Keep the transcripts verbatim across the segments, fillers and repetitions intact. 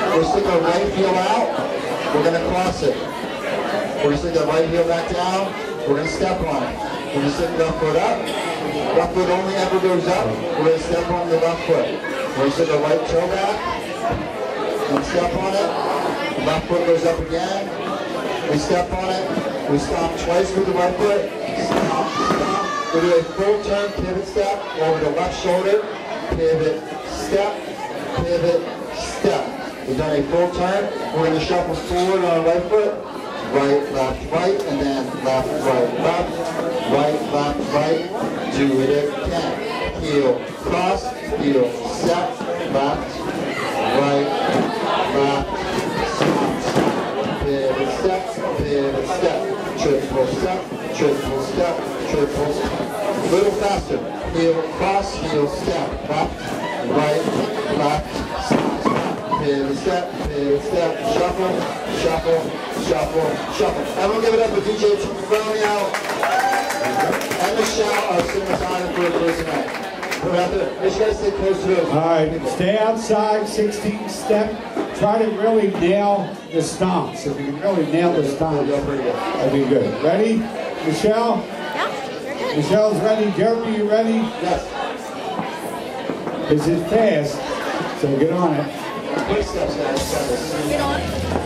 We'll stick our right heel out. We're going to cross it. We're going to stick our right heel back down. We're going to step on it. We're going to stick left foot up. Left foot only ever goes up. We're going to step on the left foot. We're going to stick our right toe back and step on it. The left foot goes up again. We step on it. We stomp twice with the right foot. Stomp, stomp. We do a full turn pivot step over the left shoulder. Pivot, step, pivot, step. We've done a full turn. We're going to shuffle forward on our right foot. Right, left, right, and then left, right, left. Right, left, right. Do it again. Heel, cross, heel, step, left, right, left, stop, stop. Pivot step, pivot step. Triple step, triple step, triple step. A little faster. Heel, cross, heel, step. Left, right, left, stop, stop. Pivot step, pivot step. Shuffle, shuffle, shuffle, shuffle. Everyone give it up for D J Romeo and Michelle, our cinematographer for tonight. Put it out there. Make sure you guys stay close to those. All right, stay outside, sixteen step. Try to really nail the stomps. If you can really nail the stomps, that'd be good. Ready? Michelle? Yeah, you're good. Michelle's ready. Jeremy, you ready? Yes. This is fast, so get on it. Quick steps, guys. Get on.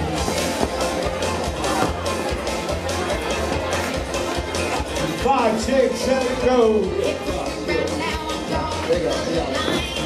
Five, six, seven, go. There you go. Yeah.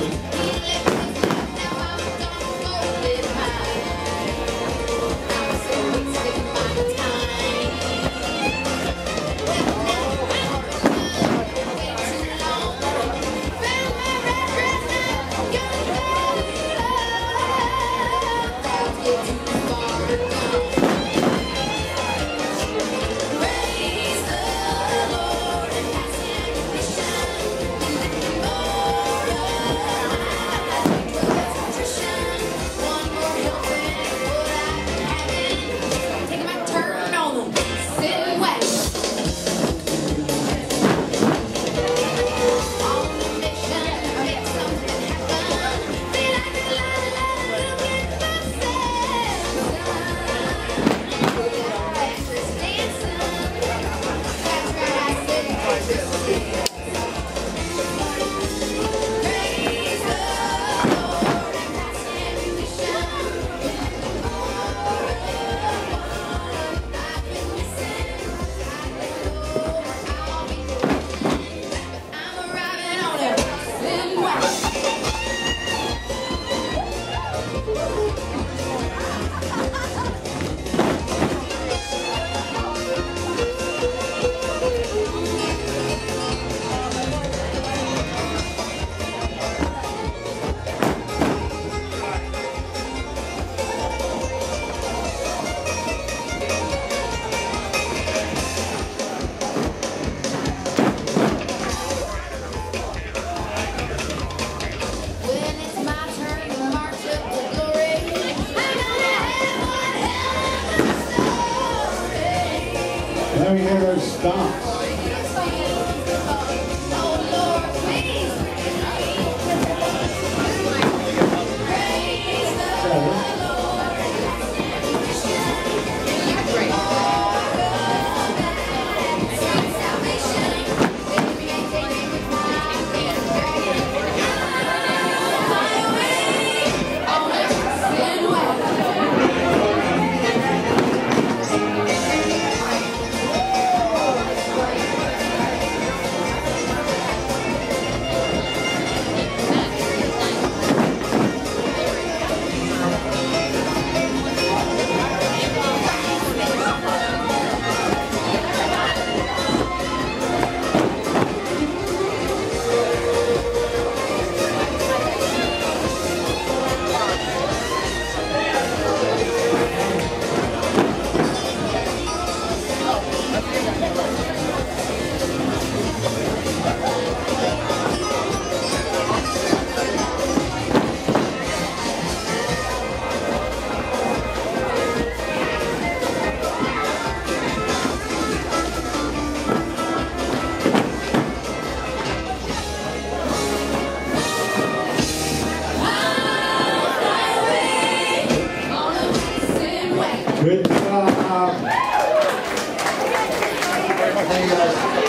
Let me hear those stomps. you guys.